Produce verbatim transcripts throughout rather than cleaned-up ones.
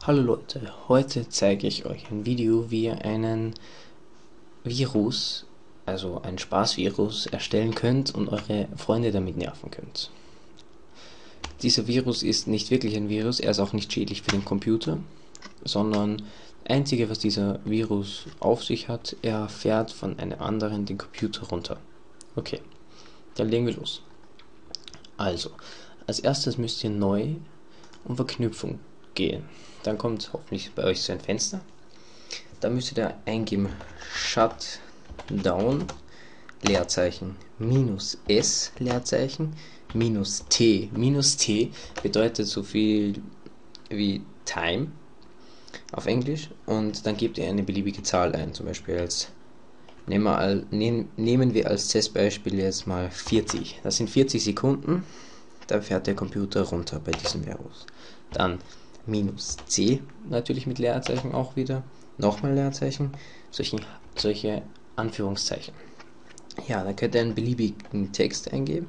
Hallo Leute, heute zeige ich euch ein Video, wie ihr einen Virus, also ein Spaßvirus, erstellen könnt und eure Freunde damit nerven könnt. Dieser Virus ist nicht wirklich ein Virus, er ist auch nicht schädlich für den Computer, sondern das Einzige, was dieser Virus auf sich hat, er fährt von einem anderen den Computer runter. Okay, dann legen wir los. Also, als erstes müsst ihr neu um Verknüpfung gehen. Dann kommt hoffentlich bei euch so ein Fenster. Da müsst ihr da eingeben Shutdown Leerzeichen minus S Leerzeichen minus T. Minus T bedeutet so viel wie Time auf Englisch, und dann gebt ihr eine beliebige Zahl ein, zum Beispiel als nehmen wir, al, nehm, nehmen wir als Testbeispiel jetzt mal vierzig. Das sind vierzig Sekunden, da fährt der Computer runter bei diesem Virus. Dann minus C, natürlich mit Leerzeichen auch wieder, nochmal Leerzeichen, solche, solche Anführungszeichen. Ja, da könnt ihr einen beliebigen Text eingeben,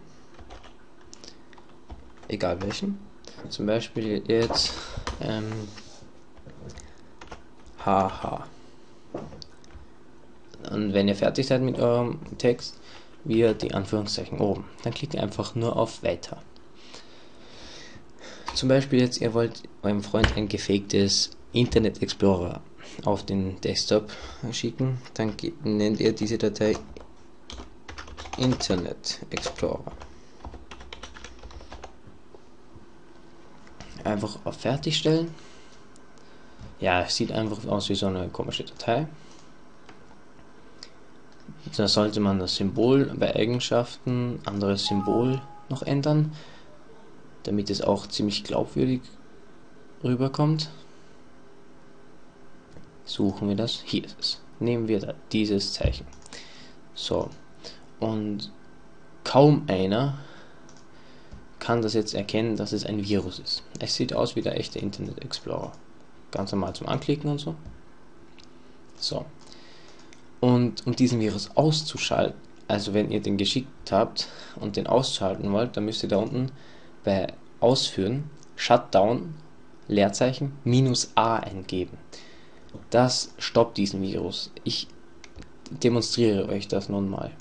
egal welchen. Zum Beispiel jetzt ähm, haha. Und wenn ihr fertig seid mit eurem Text, wieder die Anführungszeichen oben. Dann klickt ihr einfach nur auf Weiter. Zum Beispiel jetzt, ihr wollt eurem Freund ein gefaktes Internet Explorer auf den Desktop schicken, dann nennt ihr diese Datei Internet Explorer. Einfach auf Fertigstellen. Ja, sieht einfach aus wie so eine komische Datei. Da sollte man das Symbol bei Eigenschaften, anderes Symbol noch ändern, damit es auch ziemlich glaubwürdig rüberkommt. Suchen wir das. Hier ist es. Nehmen wir da dieses Zeichen. So. Und kaum einer kann das jetzt erkennen, dass es ein Virus ist. Es sieht aus wie der echte Internet Explorer. Ganz normal zum Anklicken und so. So. Und um diesen Virus auszuschalten, also wenn ihr den geschickt habt und den ausschalten wollt, dann müsst ihr da unten bei Ausführen Shutdown Leerzeichen minus A eingeben. Das stoppt diesen Virus. Ich demonstriere euch das nun mal.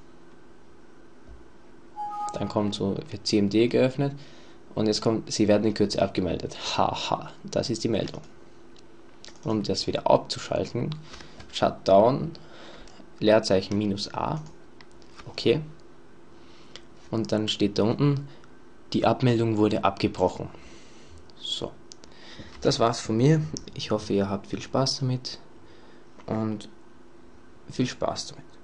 Dann kommt so, wird C M D geöffnet und jetzt kommt, Sie werden in Kürze abgemeldet. Haha, das ist die Meldung. Um das wieder abzuschalten, Shutdown Leerzeichen minus A. Okay. Und dann steht da unten, die Abmeldung wurde abgebrochen. So. Das war's von mir. Ich hoffe, ihr habt viel Spaß damit und viel Spaß damit.